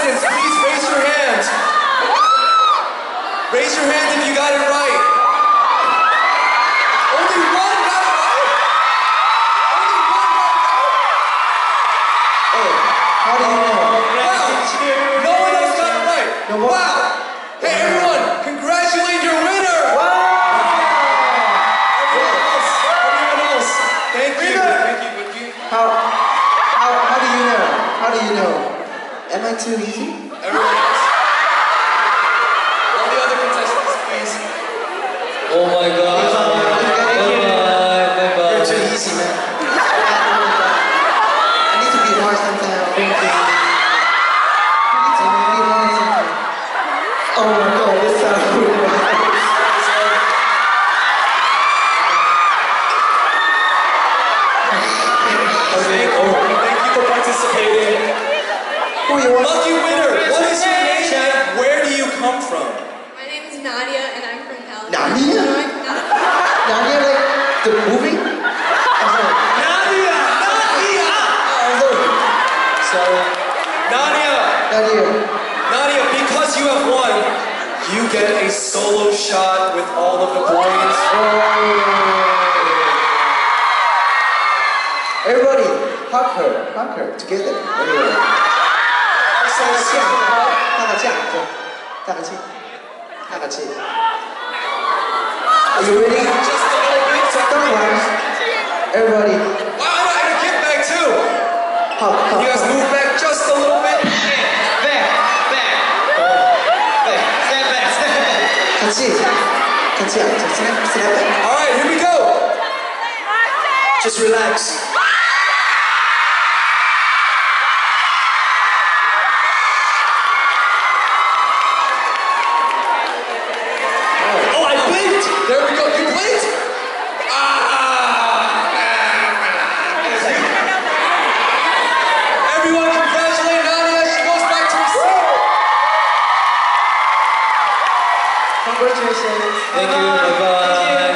contestants, please raise your hand. Raise your hand if you got it right. Only one got it right? Only one got it right? Oh, how do you know? Wow, no one else got it right. No one? Wow. Hey everyone, congratulate your winner. Wow! Everyone else. Thank you. Thank you. How do you know? How do you know? Am I too easy? Everyone else. All the other contestants, please. Oh my god. Bye-bye. You're too easy, man. I need to be hard sometimes. You need to be hard sometimes. Oh my god, this sounds really bad. Thank you for participating. Who you want? Lucky winner, what is your name and where do you come from? My name is Nadia and I'm from California. Nadia? Nadia, like the movie? I'm sorry. Nadia! I'm sorry. Sorry. Nadia, because you have won, you get a solo shot with all of the boys. Everybody, hug her together. Everybody. 다 같이. Are you ready? Just a little bit. Don't worry. Everybody, Wow, and a kick back too. hug. You guys move back just a little bit. Back. 같이 앉아. Snap back. All right, here we go. Just relax. Oh, I blinked. There we go. You blinked. Everyone, congratulate Nadia. She goes back to her seat. Congratulations. Thank you. Bye-bye.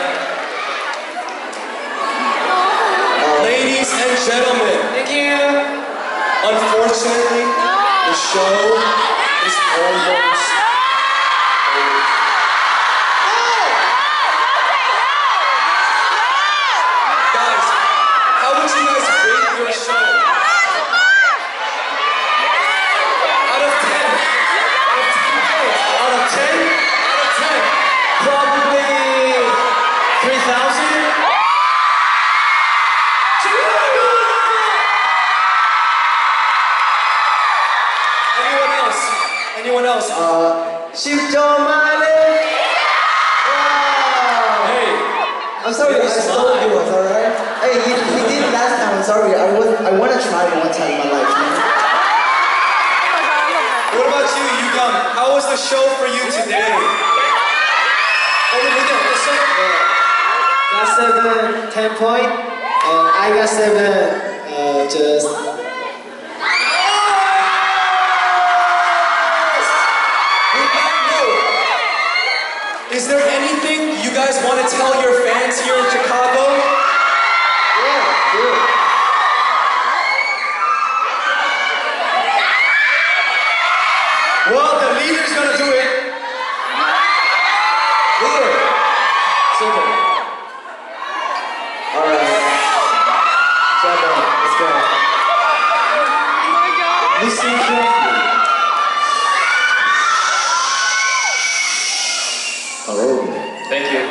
Ladies and gentlemen, Thank you. unfortunately, the show is almost over. Guys, how would you guys rate your show? Out of 10. Out of 10? Out of 10. Probably 3,000. Anyone else? 10점 만에. Wow. Hey, I'm sorry, I stole yours, alright? Hey, he did last time, I'm sorry. I want to try it one time in my life, man. what about you, Yugam? How was the show for you today? Got 10 point. And I got 7, just... Is there anything you guys want to tell your fans here in Chicago? Yeah. Well, the leader's gonna do it. Leader. Simple. Alright. Let's go. Oh my god. Listen carefully. Oh. Thank you.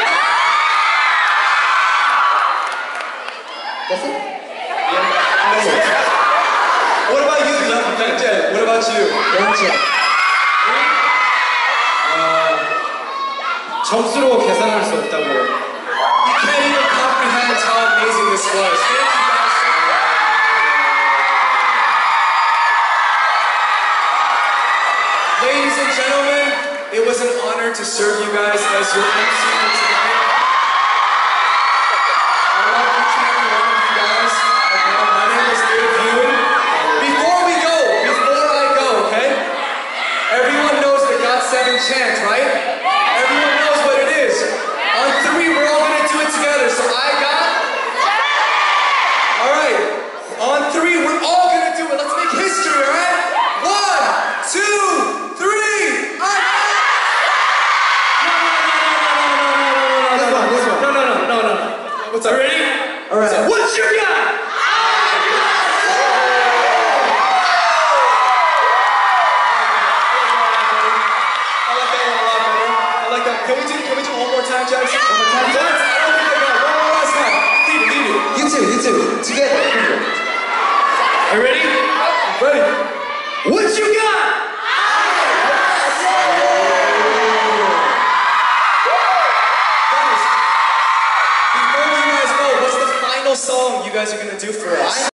That's it? What about you, Jed? What about you? 점수로 계산할 수 없다고. You can't even comprehend how amazing this was. Thank you guys so much. Ladies and gentlemen, it was an honor to serve you guys as your MC for tonight. I love each and every one of you guys. Okay, my name is Dave Ewan. Before I go, okay? Everyone knows the GOT7 chant, right? Everyone knows what it is. On 3, we're all gonna do it together. So I got. All right. On 3, we're all gonna do it. Let's make history, all right? 1, one time. Ready? All right. What you got? Can we do one more time, Jackson? One more time, Jackson, I don't think I got it. One more last time. Lead it. You two, together. Are you ready? Ready? What you got? Guys, before you guys go, what's the final song you guys are gonna do for us?